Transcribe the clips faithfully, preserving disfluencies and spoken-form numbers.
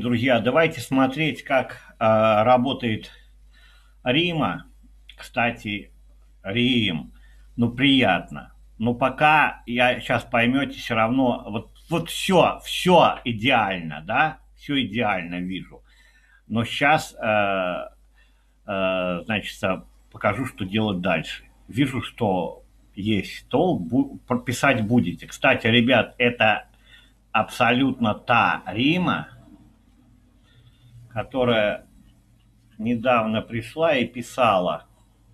Друзья, давайте смотреть, как а, работает Рима. Кстати, Рим, ну приятно. Но пока я сейчас поймете, все равно вот, вот все, все идеально, да, все идеально вижу. Но сейчас, э, э, значит, покажу, что делать дальше. Вижу, что есть стол, бу- писать будете. Кстати, ребят, это абсолютно та Рима, которая недавно пришла и писала: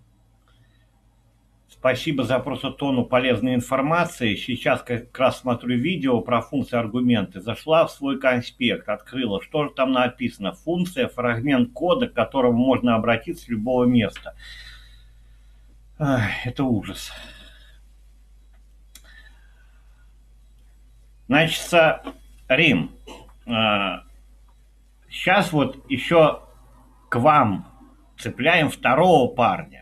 спасибо за просто тонну полезной информации. Сейчас как раз смотрю видео про функции аргументы. Зашла в свой конспект, открыла. Что же там написано? Функция, фрагмент кода, к которому можно обратиться с любого места. Ах, это ужас. Значит, Рим, сейчас вот еще к вам цепляем второго парня.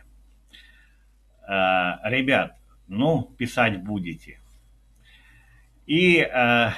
Ребят, ну, писать будете. И э,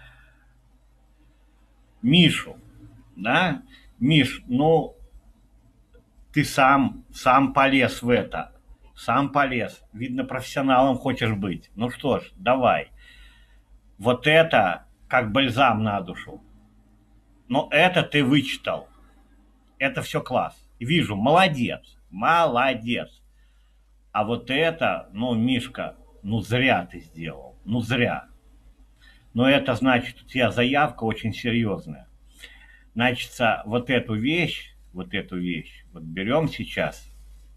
Мишу, да, Миш, ну, ты сам, сам полез в это, сам полез. Видно, профессионалом хочешь быть. Ну что ж, давай. Вот это как бальзам на душу. Но это ты вычитал. Это все класс. Вижу, молодец, молодец. А вот это, ну, Мишка, ну зря ты сделал, ну зря. Но это значит, у тебя заявка очень серьезная. Значит, вот эту вещь, вот эту вещь, вот берем сейчас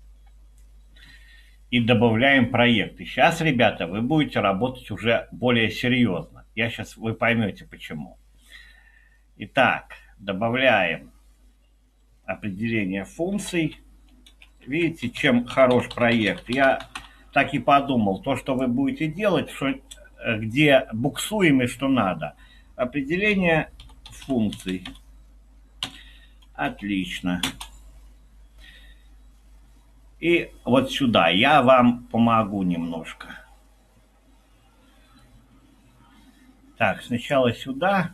и добавляем проекты. Сейчас, ребята, вы будете работать уже более серьезно. Я сейчас, вы поймете почему. Итак, добавляем определение функций. Видите, чем хорош проект? Я так и подумал, то, что вы будете делать, что, где буксуем и что надо. Определение функций. Отлично. И вот сюда я вам помогу немножко. Так, сначала сюда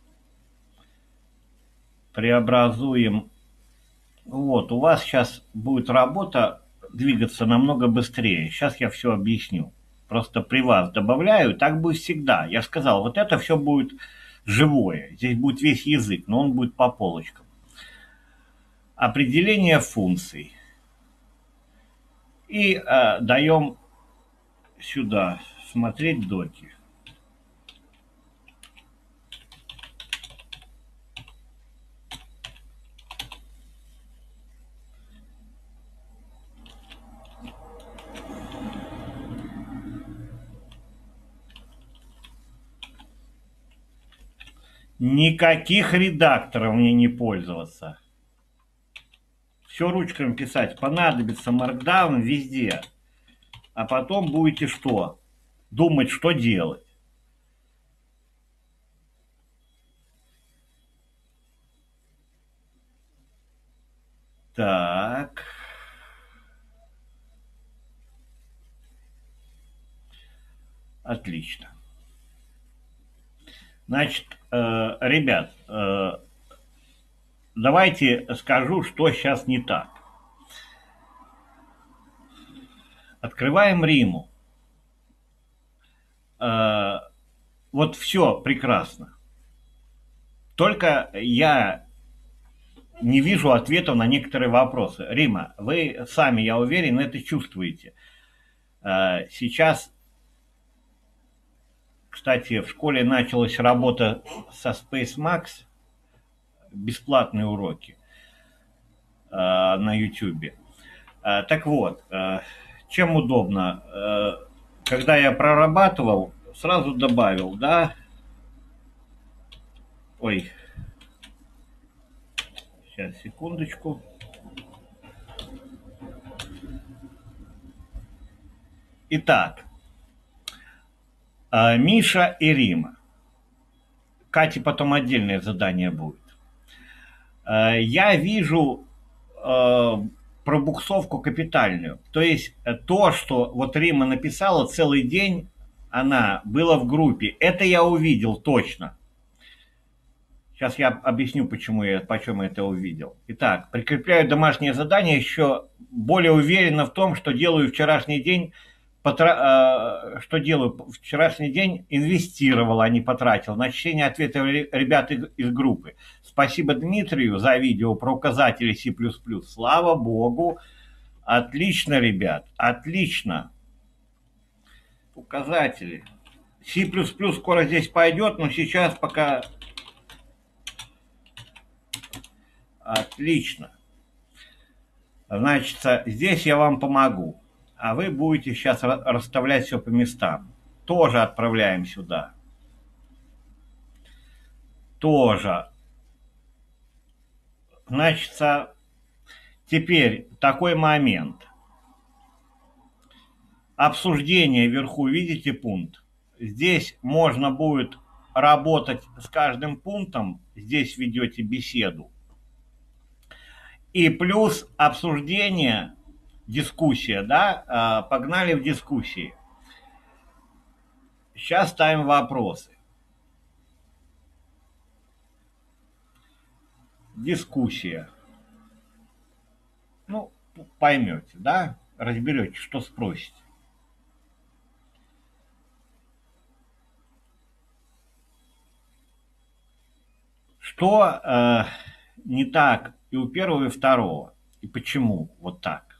преобразуем. Вот, у вас сейчас будет работа двигаться намного быстрее. Сейчас я все объясню. Просто при вас добавляю, так будет всегда. Я сказал, вот это все будет живое. Здесь будет весь язык, но он будет по полочкам. Определение функций. И э, даем сюда смотреть доки. Никаких редакторов мне не пользоваться. Все ручками писать. Понадобится маркдаун везде. А потом будете что? Думать, что делать. Так. Отлично. Значит, э, ребят, э, давайте скажу, что сейчас не так. Открываем Риму. Э, вот все прекрасно. Только я не вижу ответов на некоторые вопросы. Рима, вы сами, я уверен, это чувствуете. Э, сейчас, кстати, в школе началась работа со SpaceMax, бесплатные уроки э, на YouTube. Э, так вот, э, чем удобно? Э, когда я прорабатывал, сразу добавил, да? Ой, сейчас, секундочку. Итак, э, Миша и Рима. Кате потом отдельное задание будет. Э, я вижу э, пробуксовку капитальную. То есть э, то, что вот Рима написала целый день, она была в группе. Это я увидел точно. Сейчас я объясню, почему я, почему я это увидел. Итак, прикрепляю домашнее задание, еще более уверенно в том, что делаю вчерашний день, потра... э, что делаю вчерашний день, инвестировал, а не потратил. На чтение ответов ребят из группы. Спасибо Дмитрию за видео про указатели C++. Слава богу. Отлично, ребят, отлично. Указатели. C++ скоро здесь пойдет, но сейчас пока... Отлично. Значит, здесь я вам помогу. А вы будете сейчас расставлять все по местам. Тоже отправляем сюда. Тоже. Значит, теперь такой момент. Обсуждение вверху, видите пункт? Здесь можно будет работать с каждым пунктом. Здесь ведете беседу. И плюс обсуждение, дискуссия, да, погнали в дискуссии. Сейчас ставим вопросы. Дискуссия. Ну, поймете, да, разберете, что спросите. Что э, не так и у первого, и у второго? И почему вот так?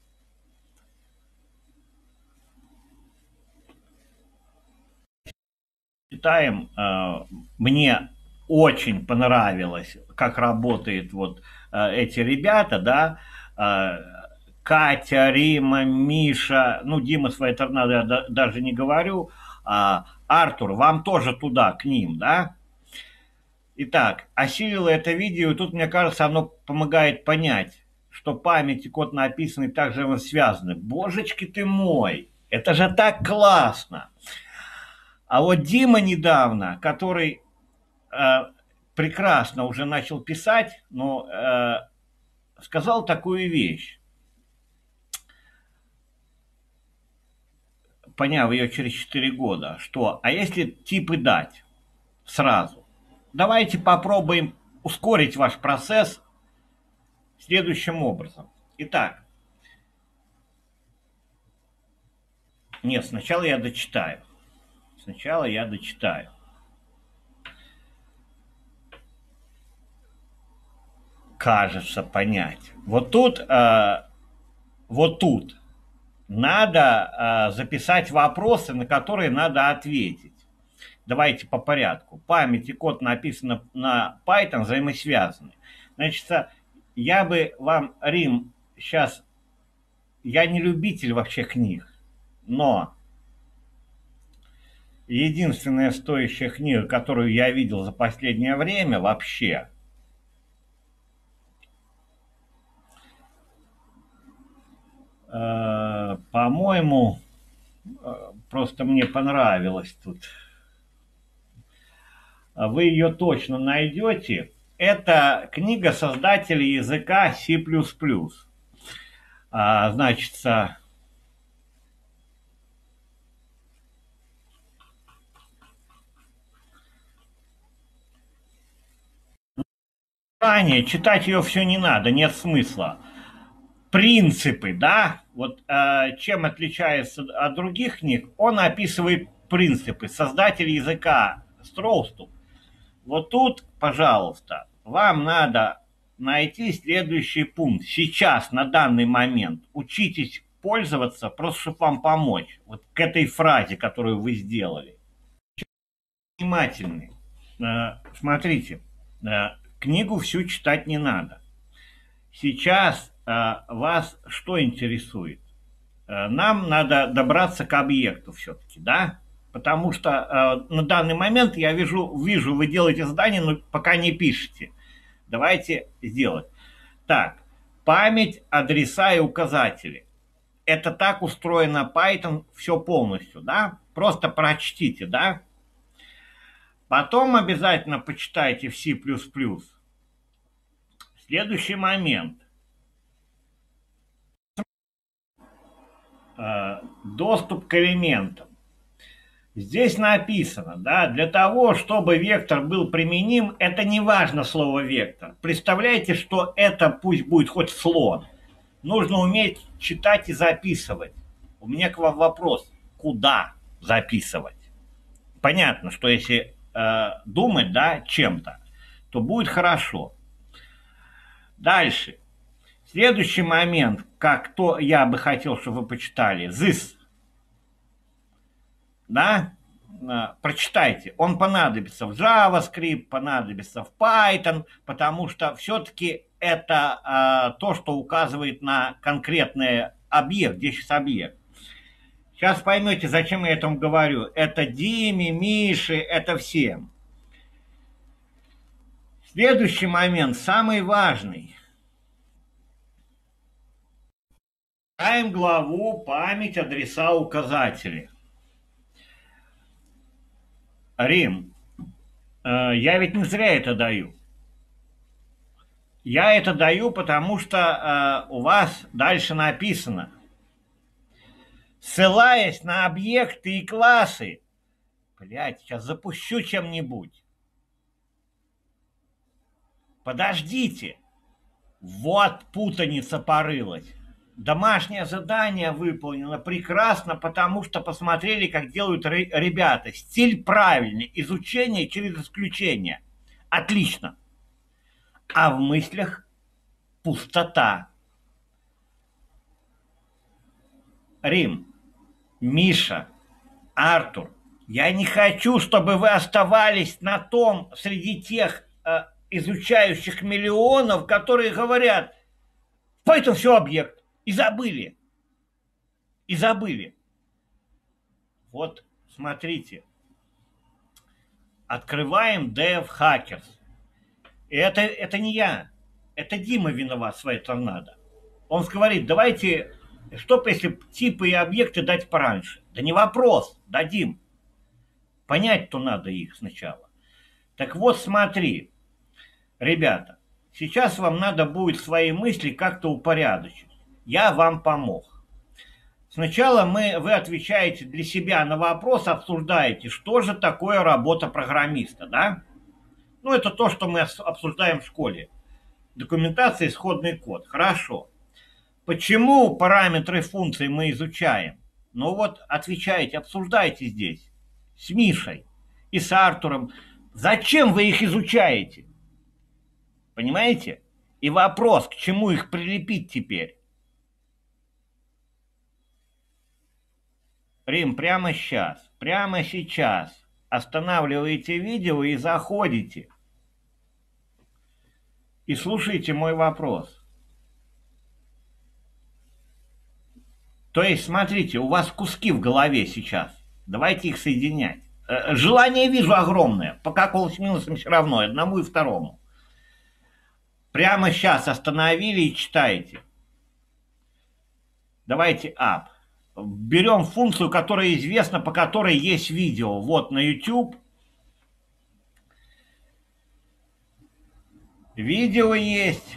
Читаем. Э, мне очень понравилось, как работают вот э, эти ребята, да, э, Катя, Рима, Миша, ну, Дима своей торнадо я да, даже не говорю, а, Артур, вам тоже туда, к ним, да? Итак, осилило это видео, и тут, мне кажется, оно помогает понять, что память и код написанный также связаны. Божечки ты мой, это же так классно! А вот Дима недавно, который э, прекрасно уже начал писать, но э, сказал такую вещь, поняв ее через четыре года, что, а если типы дать сразу? Давайте попробуем ускорить ваш процесс следующим образом. Итак, нет, сначала я дочитаю. Сначала я дочитаю. Кажется, понять. Вот тут, э, вот тут надо э, записать вопросы, на которые надо ответить. Давайте по порядку. Память и код написано на Python взаимосвязаны. Значит, я бы вам, Рим, сейчас... Я не любитель вообще книг, но единственная стоящая книга, которую я видел за последнее время вообще, э, по-моему, э, просто мне понравилось тут. Вы ее точно найдете. Это книга создателей языка C++. А, значит, ранее читать ее все не надо, нет смысла. Принципы, да, вот э, чем отличается от других книг, он описывает принципы. Создатель языка Строусту. Вот тут, пожалуйста, вам надо найти следующий пункт. Сейчас, на данный момент, учитесь пользоваться, просто чтобы вам помочь. Вот к этой фразе, которую вы сделали. Внимательны. Э, смотрите, э, книгу всю читать не надо. Сейчас э, вас что интересует? Э, нам надо добраться к объекту все-таки, да? Потому что э, на данный момент я вижу, вижу, вы делаете задание, но пока не пишете. Давайте сделать. Так, память, адреса и указатели. Это так устроено Python, все полностью, да? Просто прочтите, да? Потом обязательно почитайте в C++. Следующий момент. Доступ к элементам. Здесь написано, да, для того, чтобы вектор был применим, это не важно слово вектор. Представляете, что это пусть будет хоть слон. Нужно уметь читать и записывать. У меня к вам вопрос. Куда записывать? Понятно, что если э, думать, да, чем-то, то будет хорошо. Дальше. Следующий момент, как то я бы хотел, чтобы вы почитали. This. Да? Э, Прочитайте. Он понадобится в JavaScript, понадобится в Python, потому что все-таки это э, то, что указывает на конкретный объект. Где сейчас объект? Сейчас поймете, зачем я этому говорю. Это Диме, Мише, это всем. Следующий момент, самый важный. Читаем главу «Память, адреса, указатели». Рим, э, я ведь не зря это даю. Я это даю, потому что э, у вас дальше написано. Ссылаясь на объекты и классы. Блядь, сейчас запущу чем-нибудь. Подождите. Вот путаница порылась. Домашнее задание выполнено прекрасно, потому что посмотрели, как делают ребята. Стиль правильный, изучение через исключение. Отлично. А в мыслях пустота. Рим, Миша, Артур, я не хочу, чтобы вы оставались на том среди тех э, изучающих миллионов, которые говорят, Python все объект. И забыли. И забыли. Вот, смотрите. Открываем Dev Hackers. И это, это не я. Это Дима виноват в своей торнадо. Он говорит, давайте, что если типы и объекты дать пораньше? Да не вопрос, дадим. Понять-то надо их сначала. Так вот, смотри, ребята, сейчас вам надо будет свои мысли как-то упорядочить. Я вам помог. Сначала мы, вы отвечаете для себя на вопрос, обсуждаете, что же такое работа программиста, да? Ну, это то, что мы обсуждаем в школе. Документация, исходный код. Хорошо. Почему параметры функций мы изучаем? Ну вот, отвечаете, обсуждайте здесь. С Мишей и с Артуром. Зачем вы их изучаете? Понимаете? И вопрос, к чему их прилепить теперь? Рим, прямо сейчас, прямо сейчас останавливаете видео и заходите. И слушайте мой вопрос. То есть, смотрите, у вас куски в голове сейчас. Давайте их соединять. Желание вижу огромное. По калкулус-минусам все равно, одному и второму. Прямо сейчас остановили и читаете. Давайте up. Берем функцию, которая известна, по которой есть видео. Вот на YouTube. Видео есть.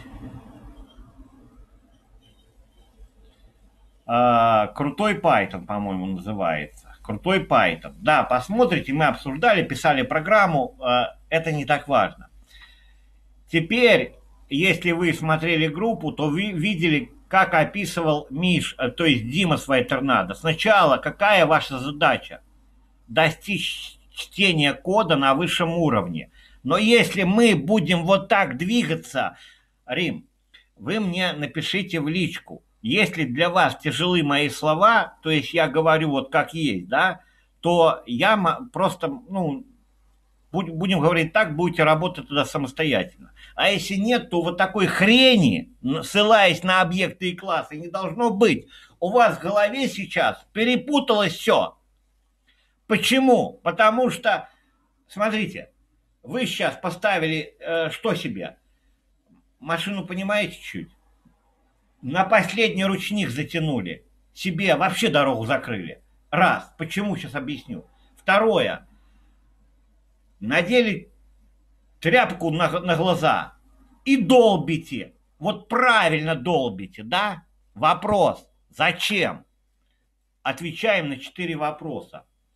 А, крутой Python, по-моему, называется. Крутой Python. Да, посмотрите, мы обсуждали, писали программу. А, это не так важно. Теперь, если вы смотрели группу, то вы видели, как описывал Миш, то есть Дима своей торнадо. Сначала, какая ваша задача? Достичь чтения кода на высшем уровне. Но если мы будем вот так двигаться, Рим, вы мне напишите в личку. Если для вас тяжелы мои слова, то есть я говорю вот как есть, да, то я просто, ну, будем говорить так, будете работать туда самостоятельно. А если нет, то вот такой хрени, ссылаясь на объекты и классы, не должно быть. У вас в голове сейчас перепуталось все. Почему? Потому что, смотрите, вы сейчас поставили э, что себе? Машину, понимаете, чуть? На последний ручник затянули. Себе вообще дорогу закрыли. Раз. Почему? Сейчас объясню. Второе. Надели тряпку на, на глаза и долбите. Вот правильно долбите, да? Вопрос. Зачем? Отвечаем на четыре вопроса.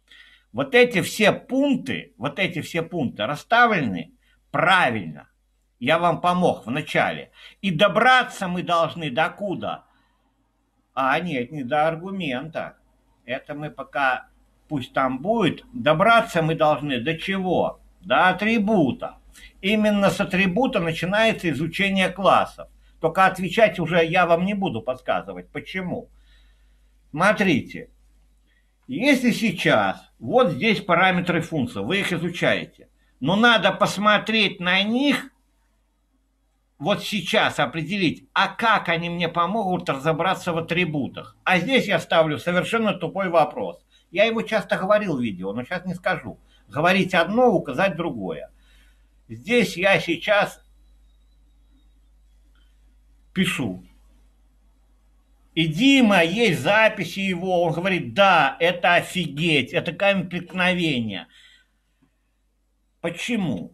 Вот эти все пункты, вот эти все пункты расставлены правильно. Я вам помог в начале. И добраться мы должны до куда? А, нет, не до аргумента. Это мы пока, пусть там будет. Добраться мы должны до чего? До атрибута. Именно с атрибута начинается изучение классов. Только отвечать уже я вам не буду подсказывать. Почему? Смотрите. Если сейчас вот здесь параметры функций, вы их изучаете, но надо посмотреть на них, вот сейчас определить, а как они мне помогут разобраться в атрибутах. А здесь я ставлю совершенно тупой вопрос. Я его часто говорил в видео, но сейчас не скажу. Говорить одно, указать другое. Здесь я сейчас пишу. И Дима, есть записи его, он говорит, да, это офигеть, это камень преткновения. Почему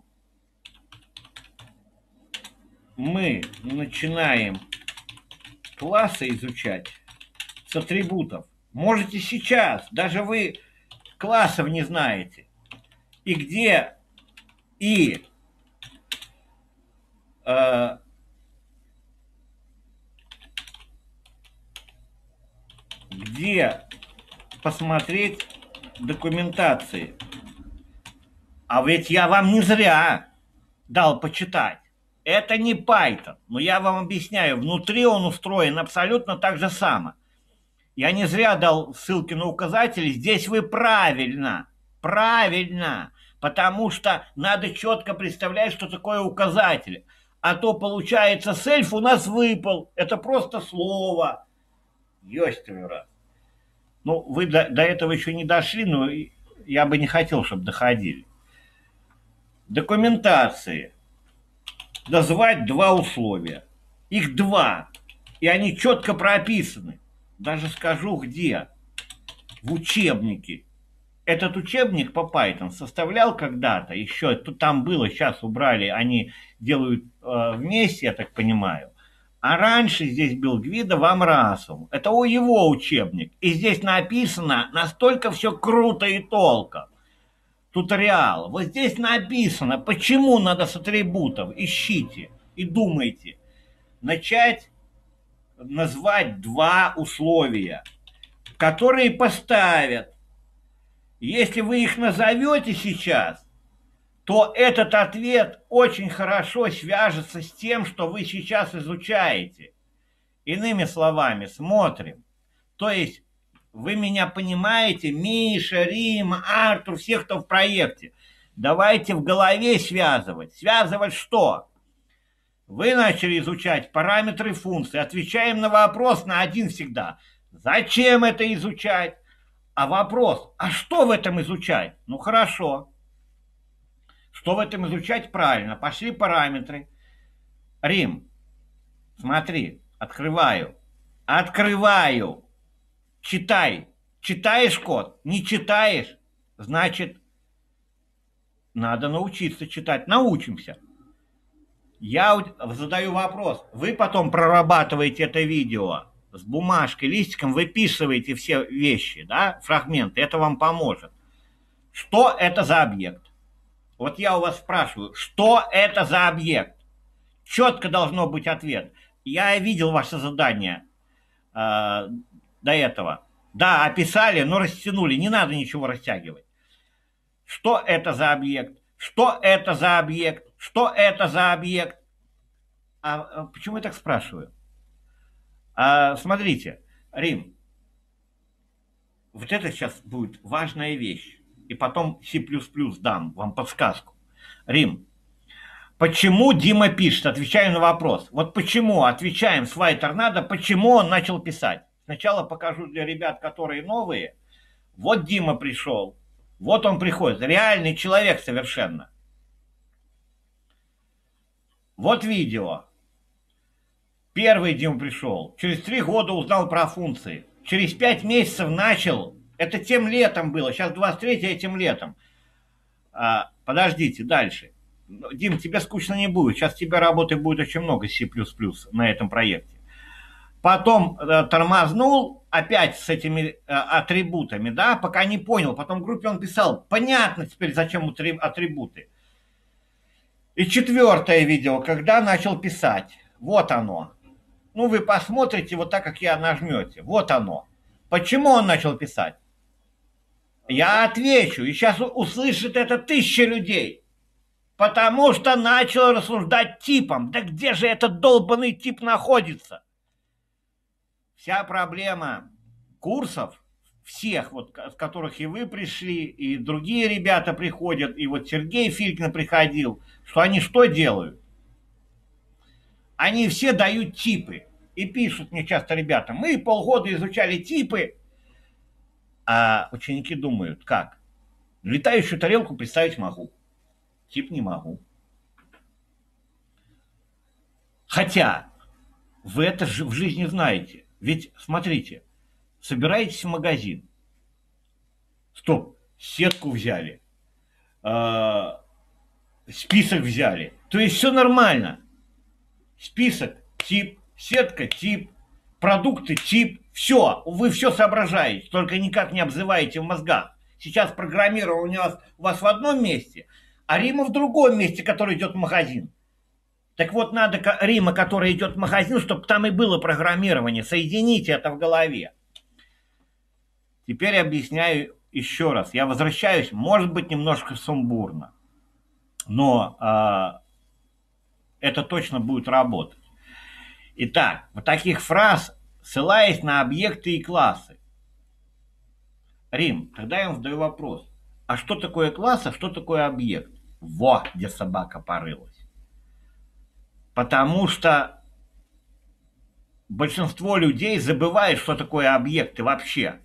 мы начинаем классы изучать с атрибутов? Можете сейчас, даже вы классов не знаете. И где, и э, где посмотреть документации. А ведь я вам не зря дал почитать. Это не Python, но я вам объясняю, внутри он устроен абсолютно так же само. Я не зря дал ссылки на указатели, здесь вы правильно, правильно, потому что надо четко представлять, что такое указатель. А то получается, self у нас выпал, это просто слово. Ёсть твою раз. Ну, вы до, до этого еще не дошли, но я бы не хотел, чтобы доходили. Документации. Назвать два условия. Их два. И они четко прописаны. Даже скажу где. В учебнике. Этот учебник по Python составлял когда-то. Еще там было, сейчас убрали. Они делают э, вместе, я так понимаю. А раньше здесь был Гвидо Вамрасов. Это у его учебник. И здесь написано настолько все круто и толко. Туториал. Вот здесь написано, почему надо с атрибутов. Ищите и думайте. Начать назвать два условия, которые поставят. Если вы их назовете сейчас, то этот ответ очень хорошо свяжется с тем, что вы сейчас изучаете. Иными словами, смотрим. То есть, вы меня понимаете, Миша, Рима, Артур, всех, кто в проекте. Давайте в голове связывать. Связывать что? Вы начали изучать параметры функции. Отвечаем на вопрос на один всегда. Зачем это изучать? А вопрос, а что в этом изучать? Ну хорошо. Что в этом изучать? Правильно. Пошли параметры. Рим, смотри, открываю. Открываю. Читай. Читаешь код? Не читаешь? Значит, надо научиться читать. Научимся. Я задаю вопрос. Вы потом прорабатываете это видео с бумажкой, листиком, выписываете все вещи, да, фрагменты. Это вам поможет. Что это за объект? Вот я у вас спрашиваю, что это за объект? Четко должно быть ответ. Я видел ваше задание э, до этого. Да, описали, но растянули. Не надо ничего растягивать. Что это за объект? Что это за объект? Что это за объект? А, а почему я так спрашиваю? А, смотрите, Рим, вот это сейчас будет важная вещь. И потом C++ дам вам подсказку. Рим, почему Дима пишет? Отвечаю на вопрос. Вот почему, отвечаем с White Tornado, почему он начал писать. Сначала покажу для ребят, которые новые. Вот Дима пришел. Вот он приходит. Реальный человек совершенно. Вот видео. Первый Дима пришел. Через три года узнал про функции. Через пять месяцев начал. Это тем летом было. Сейчас двадцать третье, этим летом. А, подождите, дальше. Дим, тебе скучно не будет. Сейчас тебе работы будет очень много C++ на этом проекте. Потом э, тормознул, опять с этими э, атрибутами, да, пока не понял. Потом в группе он писал, понятно теперь, зачем атрибуты. И четвертое видео, когда начал писать. Вот оно. Ну, вы посмотрите вот так, как я нажмете. Вот оно. Почему он начал писать? Я отвечу, и сейчас услышит это тысяча людей. Потому что начал рассуждать типом. Да где же этот долбанный тип находится? Вся проблема курсов, всех, вот, с которых и вы пришли, и другие ребята приходят, и вот Сергей Филькин приходил, что они что делают? Они все дают типы. И пишут мне часто ребята, мы полгода изучали типы, а ученики думают, как? Летающую тарелку представить могу, тип не могу. Хотя вы это в жизни знаете. Ведь, смотрите, собираетесь в магазин. Стоп, сетку взяли, э, список взяли. То есть все нормально. Список, тип, сетка, тип, продукты, тип. Все, вы все соображаете, только никак не обзываете в мозгах. Сейчас программирование у вас, у вас в одном месте, а Рима в другом месте, который идет в магазин. Так вот, надо Рима, который идет в магазин, чтобы там и было программирование. Соедините это в голове. Теперь объясняю еще раз. Я возвращаюсь, может быть, немножко сумбурно, но э, это точно будет работать. Итак, вот таких фраз, ссылаясь на объекты и классы. Рим, тогда я вам задаю вопрос. А что такое класс, а что такое объект? Во, где собака порылась. Потому что большинство людей забывает, что такое объекты вообще.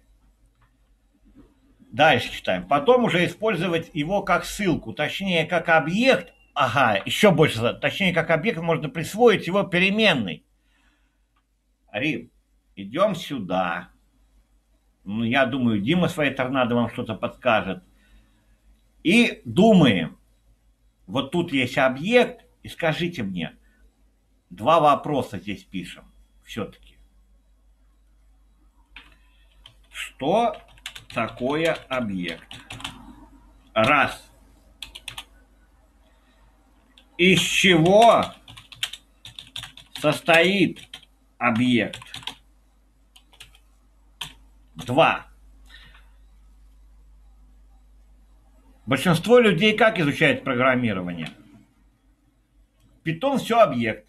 Дальше читаем. Потом уже использовать его как ссылку, точнее, как объект. Ага, еще больше. Точнее, как объект можно присвоить его переменной. Рим, идем сюда. Ну, я думаю, Дима своей торнадо вам что-то подскажет. И думаем. Вот тут есть объект. И скажите мне. Два вопроса здесь пишем. Все-таки. Что такое объект? Раз. Из чего состоит объект? Два. Большинство людей как изучает программирование? Питон все объект.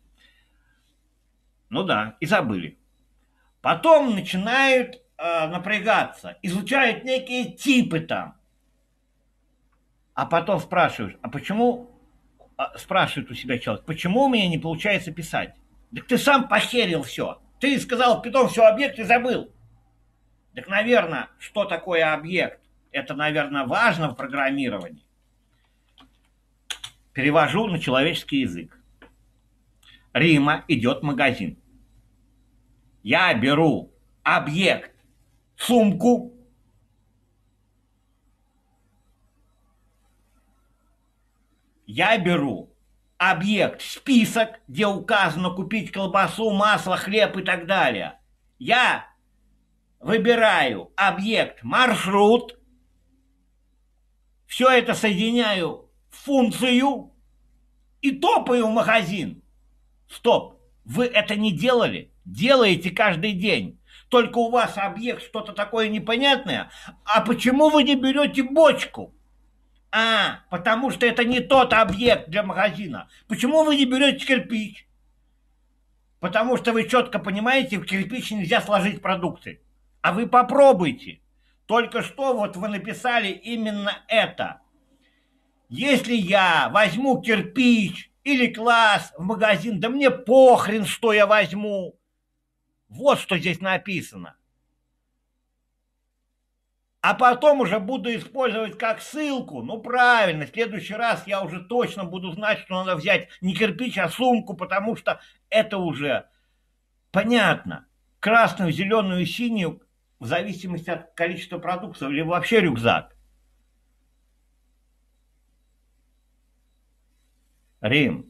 Ну да, и забыли. Потом начинают э, напрягаться, изучают некие типы там. А потом спрашивают, а почему, а, спрашивает у себя человек, почему у меня не получается писать? Так ты сам похерил все. Ты сказал, питон все объект и забыл. Так, наверное, что такое объект? Это, наверное, важно в программировании. Перевожу на человеческий язык. Рима идет в магазин. Я беру объект, сумку, я беру объект, список, где указано купить колбасу, масло, хлеб и так далее. Я выбираю объект, маршрут, все это соединяю в функцию и топаю в магазин. Стоп, вы это не делали? Делаете каждый день. Только у вас объект что-то такое непонятное. А почему вы не берете бочку? А, потому что это не тот объект для магазина. Почему вы не берете кирпич? Потому что вы четко понимаете, в кирпич нельзя сложить продукты. А вы попробуйте. Только что вот вы написали именно это. Если я возьму кирпич или класс в магазин, да мне похрен, что я возьму. Вот что здесь написано. А потом уже буду использовать как ссылку. Ну правильно, в следующий раз я уже точно буду знать, что надо взять не кирпич, а сумку, потому что это уже понятно. Красную, зеленую, синюю, в зависимости от количества продуктов, или вообще рюкзак. Рим.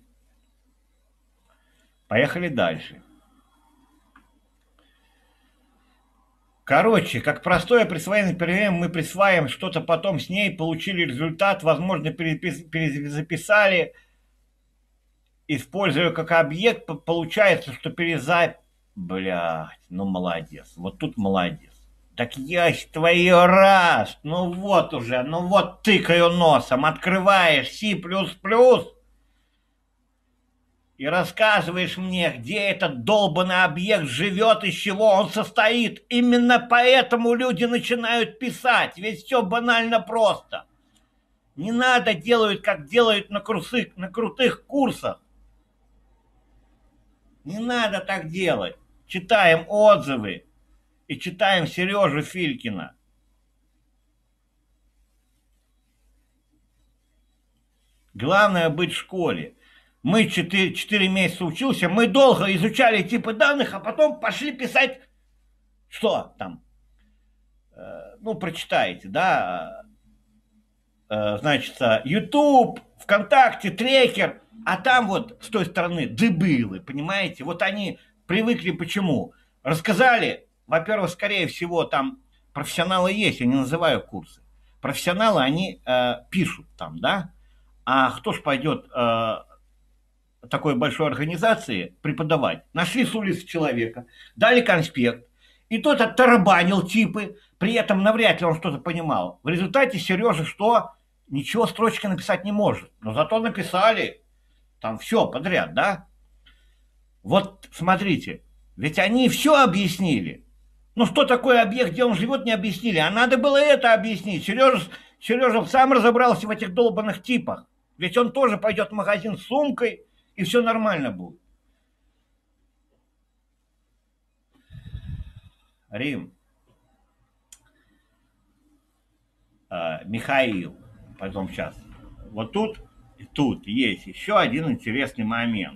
Поехали дальше. Короче, как простое присвоение переменным, мы присваиваем что-то, потом с ней получили результат, возможно, перепис- перезаписали, используя как объект, по- получается, что переза... Блядь, ну молодец, вот тут молодец. Так я ж твою раз, ну вот уже, ну вот тыкаю носом, открываешь C++, и рассказываешь мне, где этот долбанный объект живет, из чего он состоит. Именно поэтому люди начинают писать, ведь все банально просто. Не надо делать, как делают на, курсы, на крутых курсах. Не надо так делать. Читаем отзывы и читаем Сережу Филькина. Главное быть в школе. Мы четыре, четыре месяца учился, мы долго изучали типы данных, а потом пошли писать, что там, э, ну, прочитаете, да, э, значит, YouTube, ВКонтакте, Трекер, а там вот с той стороны дебилы, понимаете? Вот они привыкли почему? Рассказали, во-первых, скорее всего, там профессионалы есть, я не называю курсы. Профессионалы, они э, пишут там, да? А кто ж пойдет э, такой большой организации преподавать? Нашли с улицы человека, дали конспект, и тот оттарабанил типы, при этом навряд ли он что-то понимал. В результате Сережа что? Ничего строчки написать не может. Но зато написали там все подряд, да? Вот смотрите, ведь они все объяснили. Ну что такое объект, где он живет, не объяснили. А надо было это объяснить. Сережа, Сережа сам разобрался в этих долбанных типах. Ведь он тоже пойдет в магазин с сумкой, и все нормально будет. Рим, э, Михаил, потом сейчас. Вот тут и тут есть еще один интересный момент.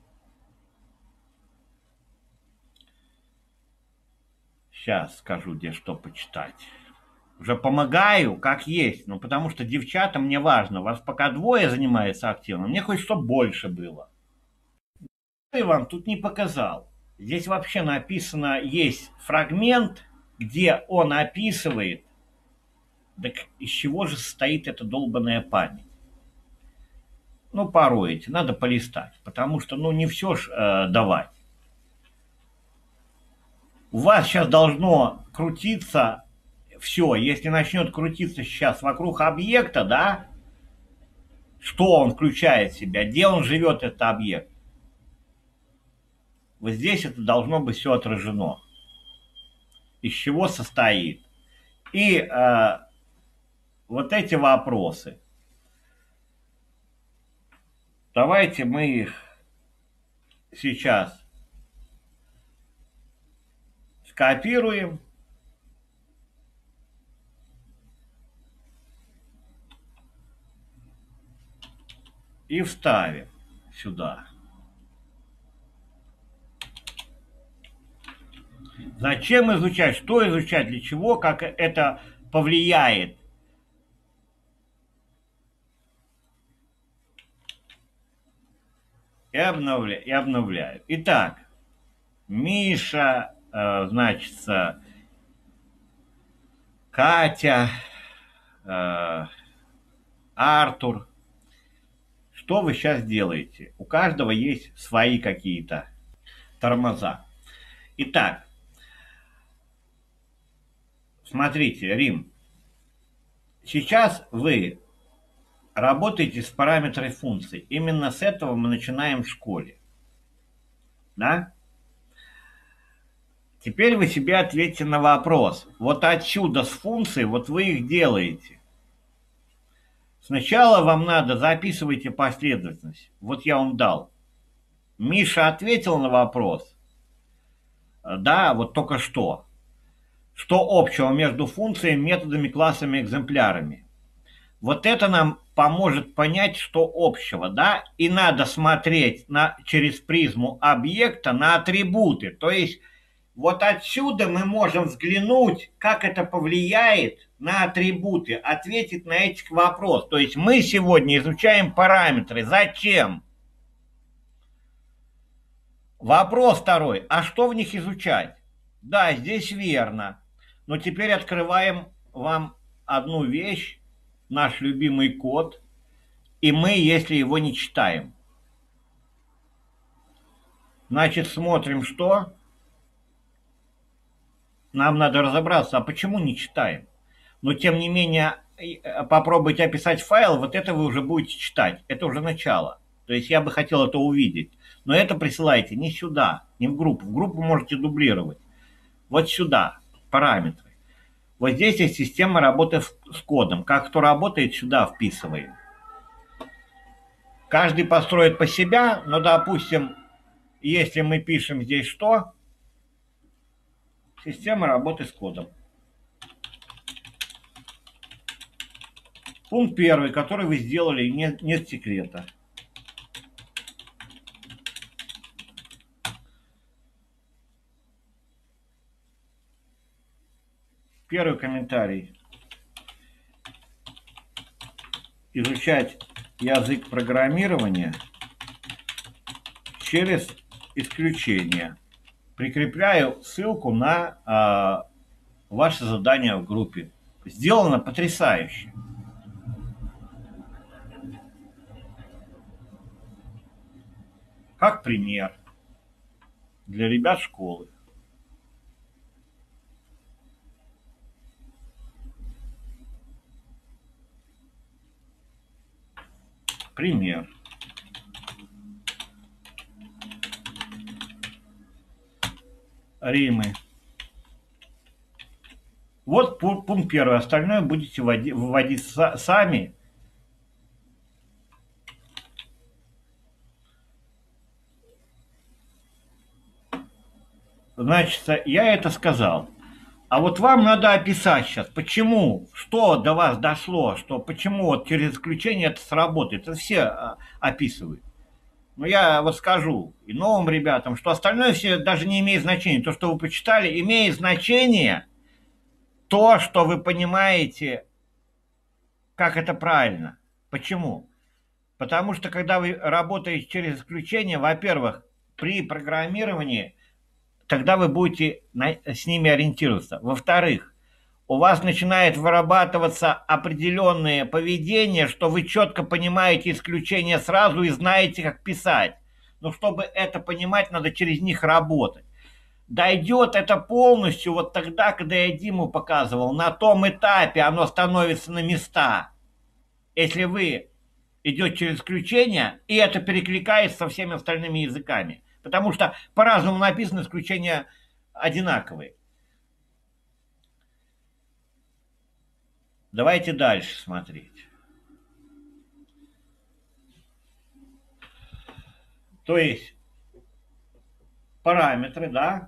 Сейчас скажу, где что почитать. Уже помогаю, как есть, ну потому что девчата мне важно. Вас пока двое занимается активно, мне хоть что больше было. Я вам тут не показал. Здесь вообще написано, есть фрагмент, где он описывает, так из чего же состоит эта долбанная память. Ну, пороете, надо полистать, потому что, ну, не все ж э, давать. У вас сейчас должно крутиться все, если начнет крутиться сейчас вокруг объекта, да, что он включает в себя, где он живет, этот объект. Вот здесь это должно быть все отражено. Из чего состоит. И э, вот эти вопросы. Давайте мы их сейчас скопируем. И вставим сюда. Зачем изучать, что изучать, для чего, как это повлияет. И обновляю. И обновляю. Итак, Миша, э, значит, Катя, э, Артур. Что вы сейчас делаете? У каждого есть свои какие-то тормоза. Итак, смотрите, Рим. Сейчас вы работаете с параметрами функций. Именно с этого мы начинаем в школе. Да? Теперь вы себе ответьте на вопрос. Вот отсюда с функций, вот вы их делаете. Сначала вам надо, записывайте последовательность. Вот я вам дал. Миша ответил на вопрос. Да, вот только что. Что общего между функциями, методами, классами, экземплярами? Вот это нам поможет понять, что общего, да? И надо смотреть на, через призму объекта на атрибуты. То есть вот отсюда мы можем взглянуть, как это повлияет на атрибуты, ответить на эти вопросы. То есть мы сегодня изучаем параметры. Зачем? Вопрос второй. А что в них изучать? Да, здесь верно. Но теперь открываем вам одну вещь, наш любимый код, и мы, если его не читаем. Значит, смотрим, что нам надо разобраться, а почему не читаем. Но, тем не менее, попробуйте описать файл, вот это вы уже будете читать. Это уже начало. То есть я бы хотел это увидеть. Но это присылайте не сюда, не в группу. В группу можете дублировать. Вот сюда, параметры. Вот здесь есть система работы с кодом. Как кто работает, сюда вписываем. Каждый построит по себя, но, допустим, если мы пишем здесь что? Система работы с кодом. Пункт первый, который вы сделали, нет, нет секрета. Первый комментарий. Изучать язык программирования через исключение. Прикрепляю ссылку на а, ваше задание в группе. Сделано потрясающе. Как пример для ребят школы. Пример. Римы. Вот пункт первый. Остальное будете вводить, выводить сами. Значит, я это сказал. А вот вам надо описать сейчас, почему, что до вас дошло, что почему вот через исключение это сработает. Это все описывают. Но я вот скажу и новым ребятам, что остальное все даже не имеет значения. То, что вы почитали, имеет значение то, что вы понимаете, как это правильно. Почему? Потому что, когда вы работаете через исключение, во-первых, при программировании, тогда вы будете на, с ними ориентироваться. Во-вторых, у вас начинает вырабатываться определенное поведение, что вы четко понимаете исключения сразу и знаете, как писать. Но чтобы это понимать, надо через них работать. Дойдет это полностью вот тогда, когда я Диму показывал, на том этапе оно становится на места. Если вы идете через исключение, и это перекликается со всеми остальными языками. Потому что по-разному написано, исключения одинаковые. Давайте дальше смотреть. То есть параметры, да?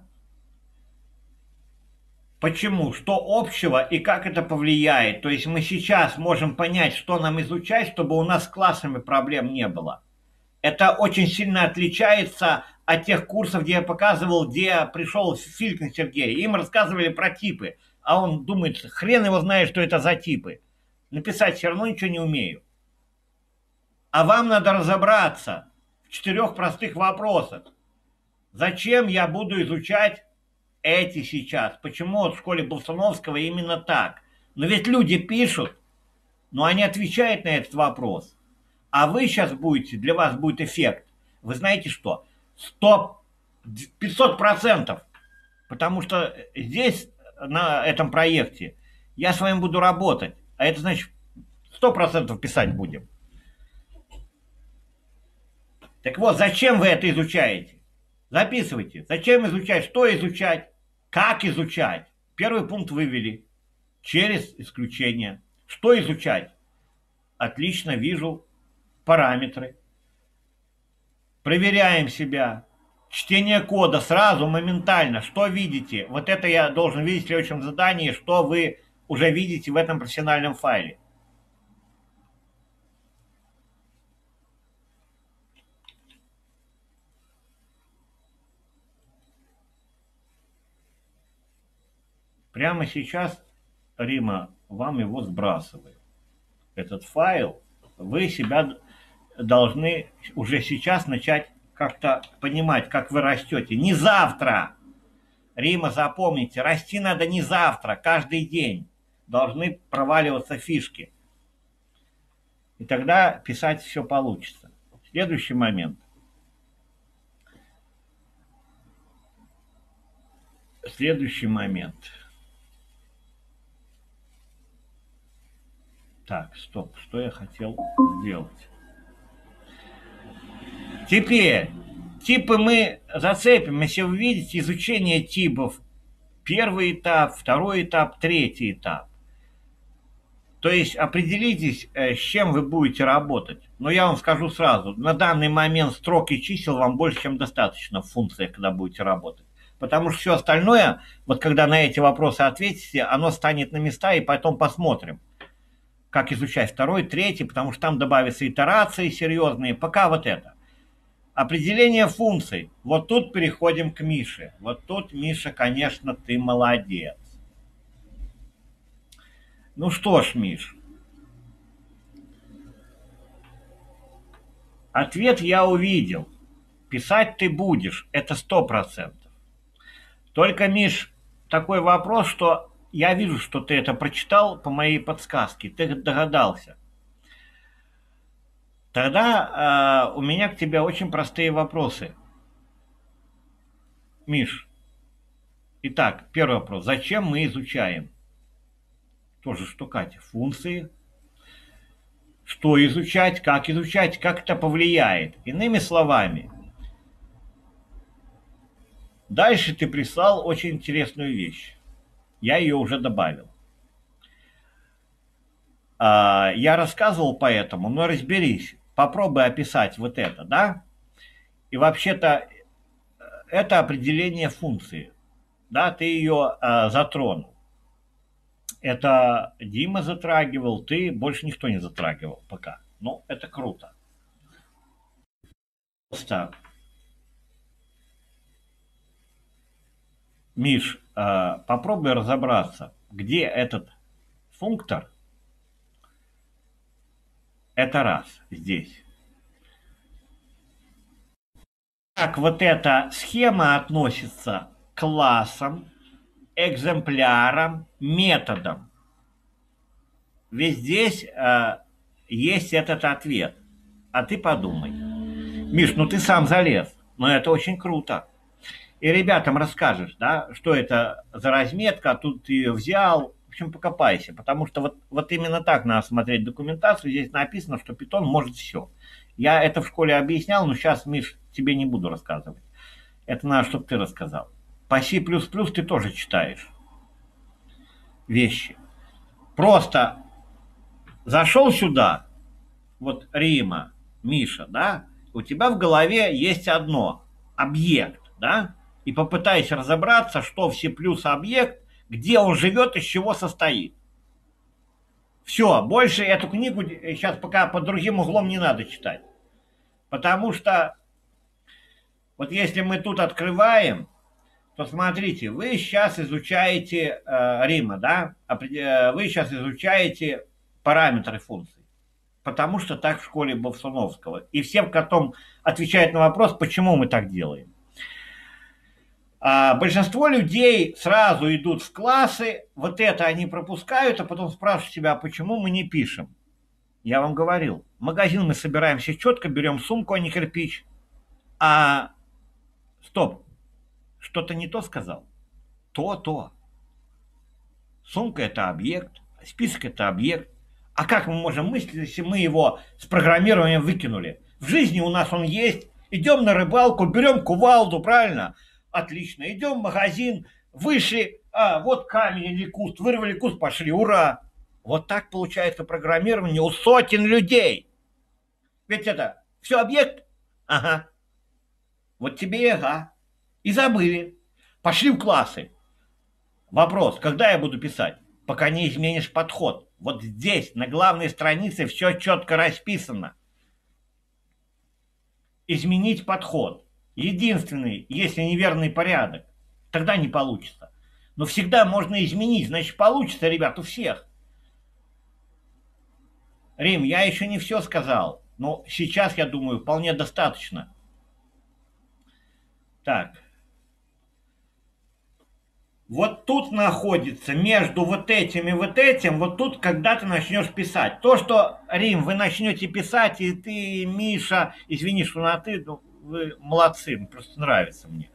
Почему? Что общего и как это повлияет? То есть мы сейчас можем понять, что нам изучать, чтобы у нас с классами проблем не было. Это очень сильно отличается от тех курсов, где я показывал, где пришел Филькин Сергей. Им рассказывали про типы. А он думает, хрен его знает, что это за типы. Написать все равно ничего не умею. А вам надо разобраться в четырех простых вопросах. Зачем я буду изучать эти сейчас? Почему вот в школе Болсуновского именно так? Но ведь люди пишут, но они отвечают на этот вопрос. А вы сейчас будете, для вас будет эффект. Вы знаете что? сто, пятьсот процентов. Потому что здесь, на этом проекте, я с вами буду работать. А это значит, сто процентов писать будем. Так вот, зачем вы это изучаете? Записывайте. Зачем изучать? Что изучать? Как изучать? Первый пункт вывели. Через исключение. Что изучать? Отлично вижу параметры. Проверяем себя. Чтение кода сразу, моментально. Что видите? Вот это я должен видеть в следующем задании, что вы уже видите в этом профессиональном файле. Прямо сейчас, Рима, вам его сбрасываю. Этот файл, вы себя должны уже сейчас начать как-то понимать, как вы растете. Не завтра, Рима, запомните, расти надо не завтра, каждый день. Должны проваливаться фишки. И тогда писать все получится. Следующий момент. Следующий момент. Так, стоп, что я хотел сделать? Теперь, типы мы зацепим, если вы видите изучение типов. Первый этап, второй этап, третий этап. То есть определитесь, с чем вы будете работать. Но я вам скажу сразу, на данный момент строк и чисел вам больше, чем достаточно в функциях, когда будете работать. Потому что все остальное, вот когда на эти вопросы ответите, оно станет на места, и потом посмотрим, как изучать второй, третий, потому что там добавятся итерации серьезные. Пока вот это. Определение функций. Вот тут переходим к Мише. Вот тут, Миша, конечно, ты молодец. Ну что ж, Миш. Ответ я увидел. Писать ты будешь. Это сто процентов. Только, Миш, такой вопрос, что я вижу, что ты это прочитал по моей подсказке. Ты догадался. Тогда э, у меня к тебе очень простые вопросы. Миш, итак, первый вопрос. Зачем мы изучаем? Тоже что, Катя? Функции. Что изучать, как изучать, как это повлияет. Иными словами, дальше ты прислал очень интересную вещь. Я ее уже добавил. А, я рассказывал по этому, но разберись. Попробуй описать вот это, да? И вообще-то это определение функции. Да, ты ее а, затронул. Это Дима затрагивал, ты, больше никто не затрагивал пока. Ну, это круто. Просто, Миш, а, попробуй разобраться, где этот функтор. Это раз здесь. Как вот эта схема относится к классам, экземплярам, методам. Ведь здесь э, есть этот ответ. А ты подумай. Миш, ну ты сам залез. Но это очень круто. И ребятам расскажешь, да, что это за разметка, тут ты ее взял. В общем, покопайся. Потому что вот, вот именно так надо смотреть документацию. Здесь написано, что Python может все. Я это в школе объяснял, но сейчас, Миш, тебе не буду рассказывать. Это надо, чтобы ты рассказал. По C++ ты тоже читаешь вещи. Просто зашел сюда, вот Рима, Миша, да, у тебя в голове есть одно, объект, да, и попытайся разобраться, что в C++ объект, где он живет, из чего состоит. Все, больше эту книгу сейчас пока под другим углом не надо читать. Потому что вот если мы тут открываем, то смотрите, вы сейчас изучаете э, Рима, да? Вы сейчас изучаете параметры функций. Потому что так в школе Бовсуновского. И всем потом отвечают на вопрос, почему мы так делаем. А большинство людей сразу идут в классы, вот это они пропускают, а потом спрашивают себя, почему мы не пишем. Я вам говорил, в магазин мы собираемся четко, берем сумку, а не кирпич. А стоп, что-то не то сказал? То, то. Сумка – это объект, список – это объект. А как мы можем мыслить, если мы его с программированием выкинули? В жизни у нас он есть. Идем на рыбалку, берем кувалду, правильно? Отлично. Идем в магазин, вышли, а вот камень или куст, вырвали куст, пошли, ура. Вот так получается программирование у сотен людей. Ведь это все объект? Ага. Вот тебе и ага. И забыли. Пошли в классы. Вопрос, когда я буду писать? Пока не изменишь подход. Вот здесь, на главной странице, все четко расписано. Изменить подход. Единственный, если неверный порядок, тогда не получится. Но всегда можно изменить, значит получится, ребят, у всех. Рим, я еще не все сказал, но сейчас, я думаю, вполне достаточно. Так. Вот тут находится между вот этим и вот этим, вот тут, когда ты начнешь писать. То, что, Рим, вы начнете писать, и ты, Миша, извини, что на ты, ну, вы молодцы, просто нравится мне.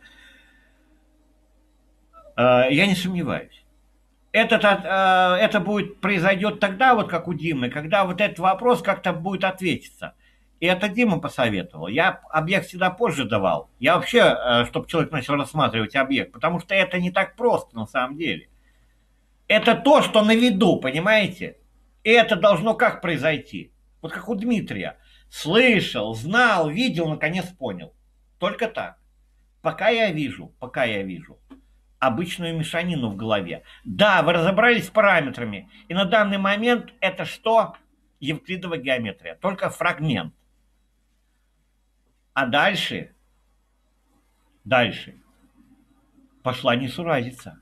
Э, Я не сомневаюсь. Этот, от- э, это будет произойдет тогда, вот как у Димы, когда вот этот вопрос как-то будет ответиться. И это Дима посоветовал. Я объект всегда позже давал. Я вообще, чтобы человек начал рассматривать объект, потому что это не так просто на самом деле. Это то, что на виду, понимаете? И это должно как произойти? Вот как у Дмитрия. Слышал, знал, видел, наконец понял. Только так. Пока я вижу, пока я вижу обычную мешанину в голове. Да, вы разобрались с параметрами. И на данный момент это что? Евклидова геометрия. Только фрагмент. А дальше, дальше пошла несуразица.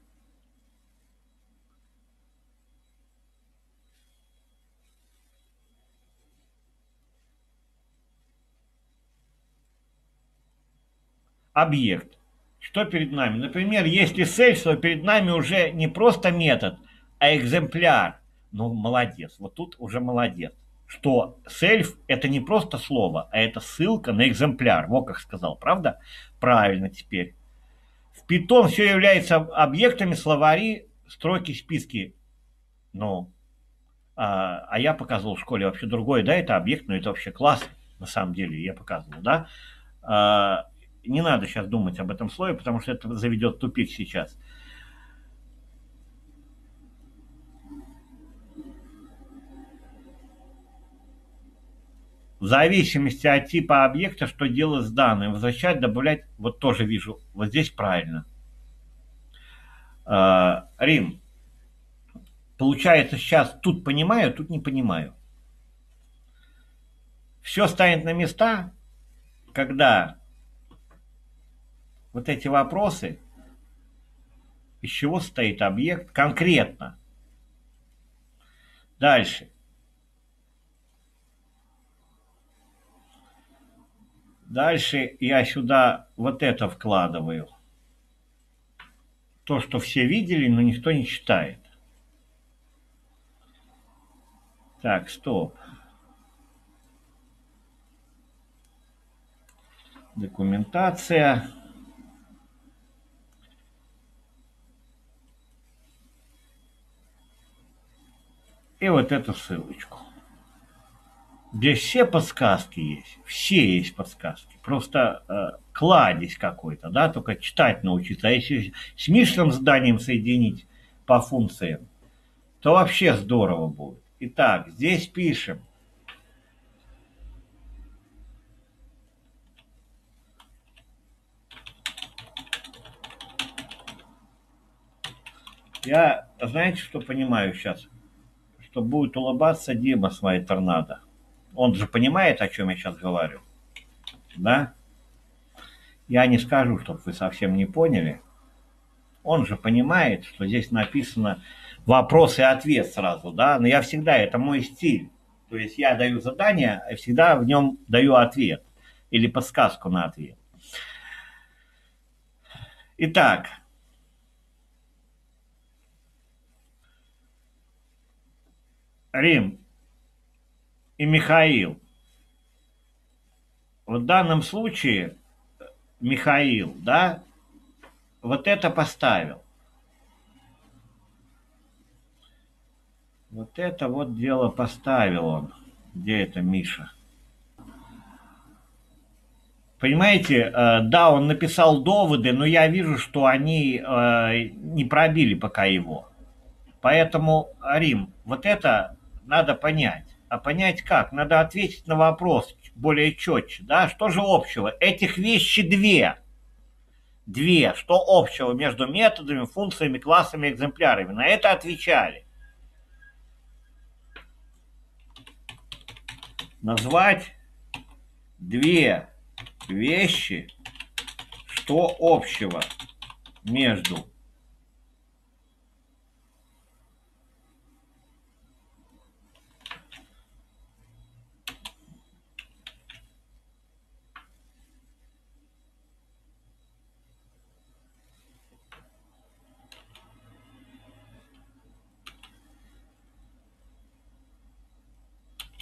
Объект. Что перед нами? Например, если сель, то перед нами уже не просто метод, а экземпляр. Ну, молодец. Вот тут уже молодец. Что сельф– это не просто слово, а это ссылка на экземпляр. Вот как сказал, правда? Правильно теперь. В Python все является объектами, словари, строки, списки. Ну, а, а я показывал в школе вообще другое, да, это объект, но это вообще класс, на самом деле, я показывал, да. А, не надо сейчас думать об этом слове, потому что это заведет в тупик сейчас. В зависимости от типа объекта, что делать с данным, возвращать, добавлять, вот тоже вижу, вот здесь правильно. А, Рим, получается сейчас тут понимаю, тут не понимаю. Все станет на места, когда вот эти вопросы, из чего состоит объект конкретно. Дальше. Дальше я сюда вот это вкладываю. То, что все видели, но никто не читает. Так, стоп. Документация. И вот эту ссылочку. Здесь все подсказки есть. Все есть подсказки. Просто э, кладезь какой-то, да, только читать научиться. А если с Мишным заданием соединить по функциям, то вообще здорово будет. Итак, здесь пишем. Я, знаете, что понимаю сейчас? Что будет улыбаться Дима с моей торнадо. Он же понимает, о чем я сейчас говорю. Да? Я не скажу, чтобы вы совсем не поняли. Он же понимает, что здесь написано вопрос и ответ сразу, да? Но я всегда, это мой стиль. То есть я даю задание, и всегда в нем даю ответ. Или подсказку на ответ. Итак, Рим и Михаил. В данном случае Михаил, да, вот это поставил. Вот это вот дело поставил он. Где это Миша? Понимаете, э, да, он написал доводы, но я вижу, что они э, не пробили пока его. Поэтому, Рим, вот это надо понять. А понять как? Надо ответить на вопрос более четче. Да? Что же общего? Этих вещи две. Две. Что общего между методами, функциями, классами, экземплярами? На это отвечали. Назвать две вещи, что общего между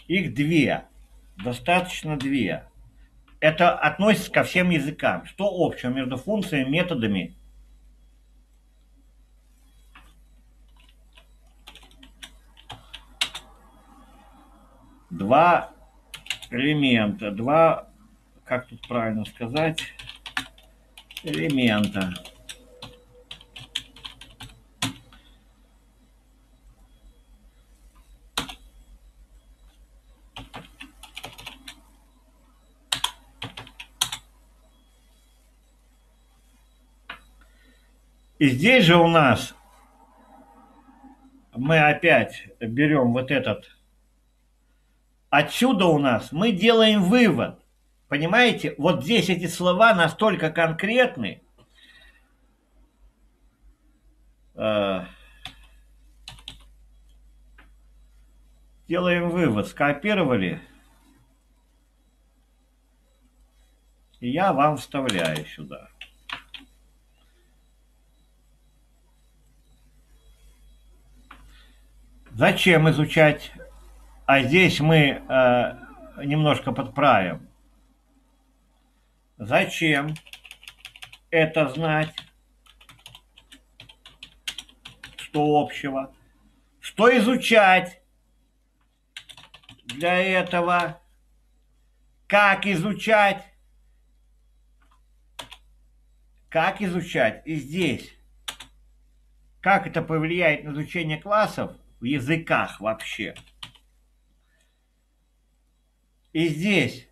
Их две. Достаточно две. Это относится ко всем языкам. Что общего между функциями и методами? Два элемента. Два, как тут правильно сказать, элемента. И здесь же у нас мы опять берем вот этот. Отсюда у нас мы делаем вывод. Понимаете, вот здесь эти слова настолько конкретны. Э, делаем вывод. Скопировали. И я вам вставляю сюда. Зачем изучать? А здесь мы э, немножко подправим. Зачем это знать? Что общего? Что изучать для этого? Как изучать? Как изучать? И здесь. Как это повлияет на изучение классов в языках вообще? И здесь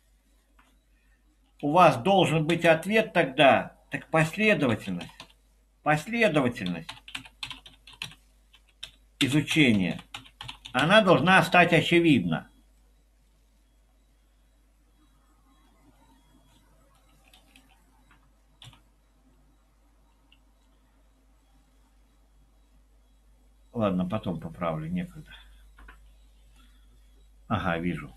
у вас должен быть ответ тогда, так последовательность. Последовательность изучения. Она должна стать очевидна. Ладно, потом поправлю, некогда. Ага, вижу.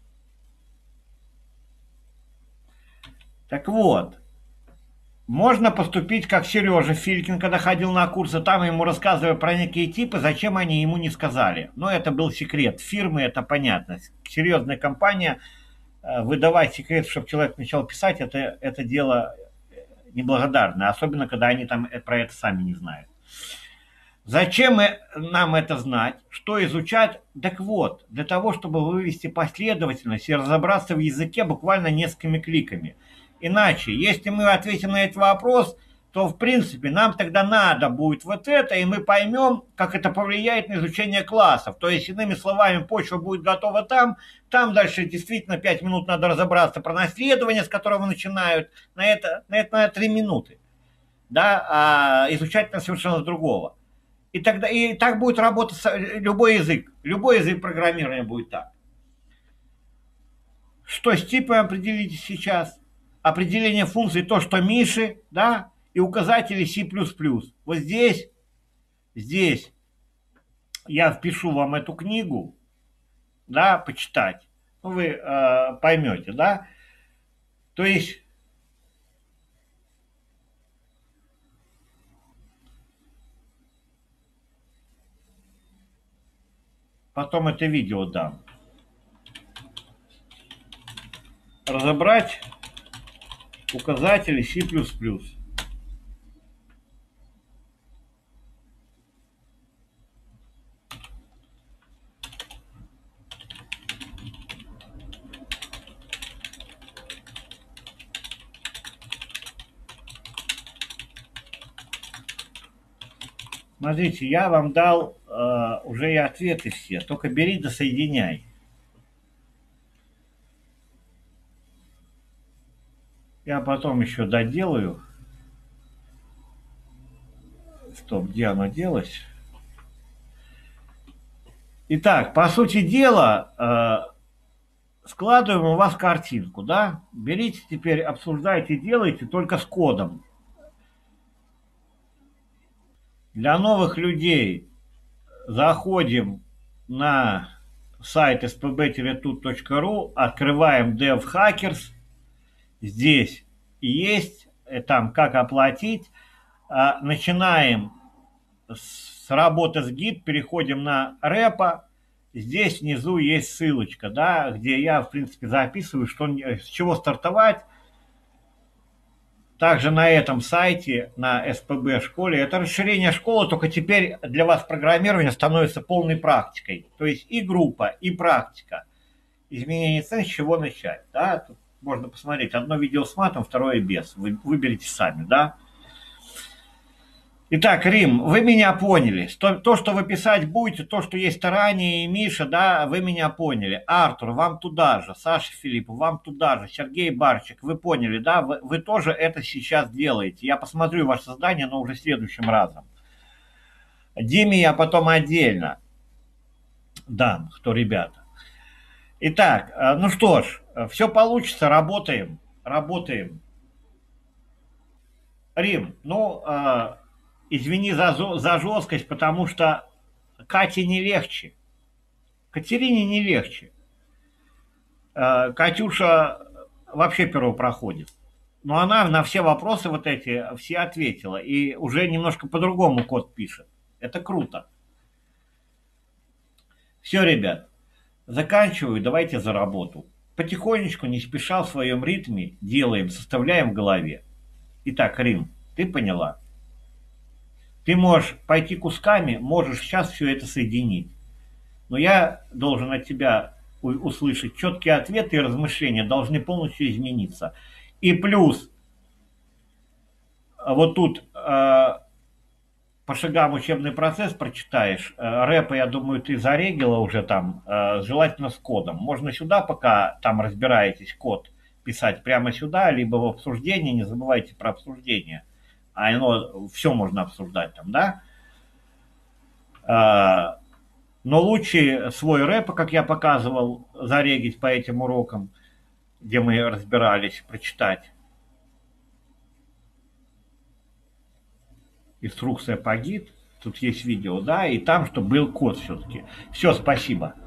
Так вот, можно поступить как Сережа Филькин, когда ходил на курсы, там ему рассказывали про некие типы, зачем они ему не сказали. Но это был секрет фирмы, это понятно. Серьезная компания, выдавать секрет, чтобы человек начал писать, это, это дело неблагодарное, особенно когда они там про это сами не знают. Зачем нам это знать? Что изучать? Так вот, для того, чтобы вывести последовательность и разобраться в языке буквально несколькими кликами. Иначе, если мы ответим на этот вопрос, то, в принципе, нам тогда надо будет вот это, и мы поймем, как это повлияет на изучение классов. То есть, иными словами, почва будет готова там, там дальше действительно пять минут надо разобраться про наследование, с которого начинают, на это, на это надо три минуты. Да, а изучать надо совершенно другого. И тогда и так будет работать любой язык. Любой язык программирования будет так. Что с типом определите сейчас? Определение функций то, что Миши, да, и указатели C++. Вот здесь, здесь я впишу вам эту книгу, да, почитать. Ну, вы э, поймете, да. То есть потом это видео дам. Разобрать указатели C++. Смотрите, я вам дал э, уже и ответы все, только бери да соединяй. Я потом еще доделаю. Стоп, где оно делось? Итак, по сути дела, э, складываем у вас картинку, да? Берите теперь, обсуждайте, делайте только с кодом. Для новых людей заходим на сайт эс пэ бэ тут точка ру, открываем DevHackers. Здесь есть, там как оплатить. Начинаем с работы с гид, переходим на репо Здесь внизу есть ссылочка, да, где я, в принципе, записываю, что, с чего стартовать. Также на этом сайте, на эс пэ бэ школе, это расширение школы, только теперь для вас программирование становится полной практикой. То есть и группа, и практика. Изменение цен, с чего начать. Да? Тут можно посмотреть одно видео с матом, второе без. Вы выберите сами, да. Итак, Рим, вы меня поняли. То, то, что вы писать будете, то, что есть Таранья и Миша, да, вы меня поняли. Артур, вам туда же. Саша Филиппов, вам туда же. Сергей Барчик, вы поняли, да? Вы, вы тоже это сейчас делаете. Я посмотрю ваше задание, но уже следующим разом. Диме я потом отдельно дам, кто ребята. Итак, ну что ж, все получится, работаем, работаем. Рим, ну, э, извини за, за жесткость, потому что Кате не легче. Катерине не легче. Э, Катюша вообще перо проходит. Но она на все вопросы вот эти все ответила. И уже немножко по-другому код пишет. Это круто. Все, ребят, заканчиваю, давайте за работу. Потихонечку, не спеша в своем ритме делаем, составляем в голове. Итак, Рим, ты поняла? Ты можешь пойти кусками, можешь сейчас все это соединить. Но я должен от тебя услышать четкие ответы и размышления должны полностью измениться. И плюс, вот тут э, по шагам учебный процесс прочитаешь. Э, рэпа, я думаю, ты зарегила уже там, э, желательно с кодом. Можно сюда, пока там разбираетесь, код писать прямо сюда, либо в обсуждении, не забывайте про обсуждение. А оно, все можно обсуждать там, да? Э, но лучше свой рэп, как я показывал, зарегить по этим урокам, где мы разбирались, прочитать. Инструкция по гид. Тут есть видео, да, и там, чтобы был код все-таки. Все, спасибо.